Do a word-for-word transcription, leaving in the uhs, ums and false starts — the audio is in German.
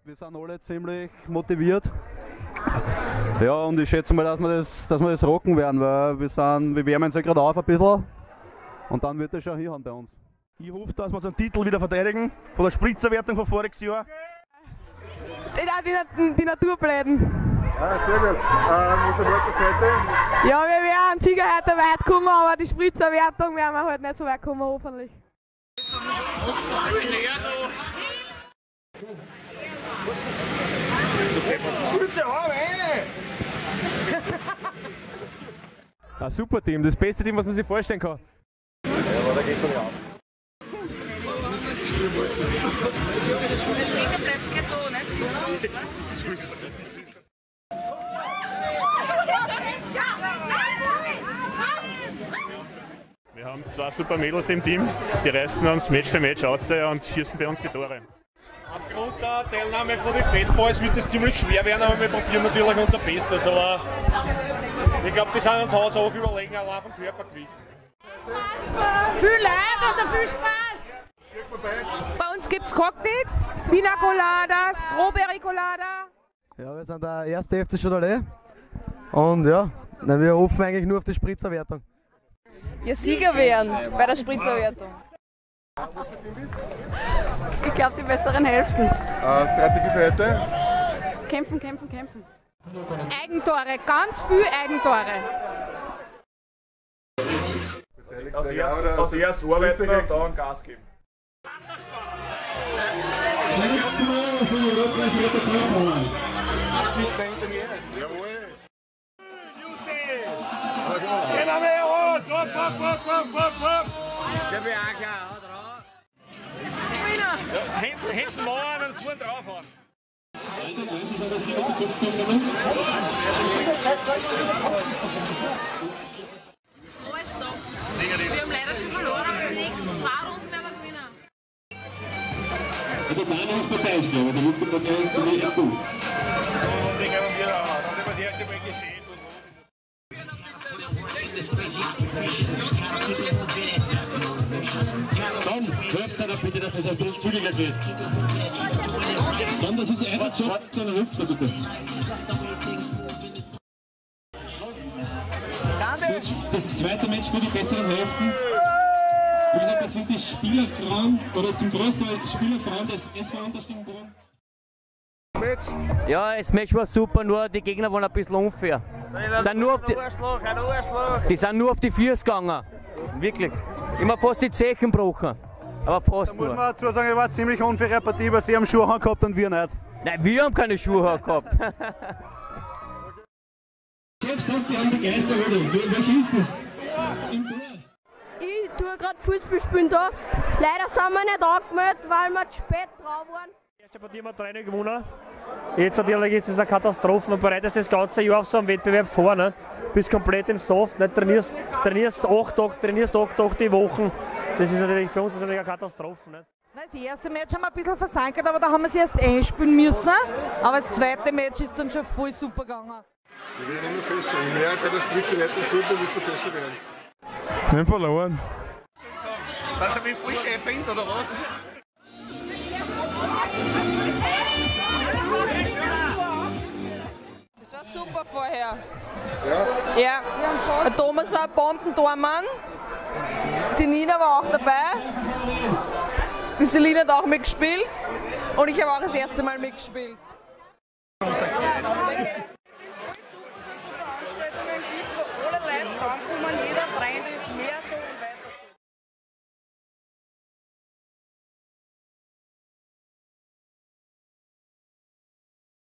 Wir sind alle ziemlich motiviert. Ja, und ich schätze mal, dass wir das, dass wir das rocken werden, weil wir, sind, wir wärmen uns ja gerade auf ein bisschen und dann wird das schon hinhauen bei uns. Ich hoffe, dass wir unseren Titel wieder verteidigen, von der Spritzerwertung von voriges Jahr. Die, die, die Natur bleiben. Ah, sehr gut. Ähm, was erwartest du heute? Ja, wir werden sicher heute weit kommen, aber die Spritzerwertung werden wir halt nicht so weit kommen, hoffentlich. Ein super Team, das beste Team, was man sich vorstellen kann. Ja, aber da geht's doch nicht auf. Wir haben zwei super Mädels im Team, die reißen uns Match für Match aus und schießen bei uns die Tore. Aufgrund der Teilnahme von den Fatboys wird es ziemlich schwer werden, aber wir probieren natürlich unser Bestes. Aber ich glaube, die sind uns Haus auch überlegen, allein vom Körpergewicht. Viel Leid und viel Spaß! Bei uns gibt es Cocktails, Pina Colada, Strawberry Colada. Ja, wir sind der erste F C Chaudelet und ja, na, wir hoffen eigentlich nur auf die Spritzerwertung. Ja, Sieger werden bei der Spritzerwertung. Ich glaube, die besseren Hälften. Äh, Strategie für heute? Kämpfen, kämpfen, kämpfen. Eigentore, ganz viel Eigentore. Also erst, also erst arbeiten und dann Gas geben. Jawohl! Hinten machen und vorn draufhauen. Alles top. Wir haben leider schon verloren, aber die nächsten zwei Runden werden wir gewinnen. Also Daniel ist Parteischläger, der wird die Partei zunächst gut. Dann hört er bitte, dass das ein bisschen zügiger geht. Dann, das ist euer Job, zu einer Rückser bitte. Das zweite Match für die besseren Hälften. Wie gesagt, das sind die Spielerfrauen, oder zum Großteil Spielerfrauen des S V Unterstimmbrunnen. Ja, das Match war super, nur die Gegner waren ein bisschen unfair. Die sind nur auf die, die sind nur auf die Viers gegangen. Wirklich. Immer fast die Zechen gebrochen. Aber fast Da nur. muss man dazu sagen, es war eine ziemlich unfaire Partie, weil sie haben Schuhe gehabt und wir nicht. Nein, wir haben keine Schuhe gehabt. Chef sagt, Sie haben begeistert, oder? Welche ist das? Im Tor. Ich tue gerade Fußball spielen da. Leider sind wir nicht angemeldet, weil wir zu spät drauf waren. Die erste Partie haben wir drei gewonnen. Jetzt natürlich ist es eine Katastrophe und bereitest das ganze Jahr auf so einen Wettbewerb vor. Nicht? Bist komplett im Soft, nicht? Trainierst, trainierst acht Tage, trainierst acht Tage die Woche. Das ist natürlich für uns natürlich eine Katastrophe. Nicht? Das erste Match haben wir ein bisschen versankert, aber da haben wir sie erst einspielen müssen. Aber das zweite Match ist dann schon voll super gegangen. Wir werden immer fester. Je mehr bei der Spritze nicht fühlt, desto fester werden sie. Wir haben verloren. Weil sie mich voll schön findet, oder was? Das war super vorher. Ja? Ja, der Thomas war ein Bombentormann. Die Nina war auch dabei. Die Selina hat auch mitgespielt. Und ich habe auch das erste Mal mitgespielt.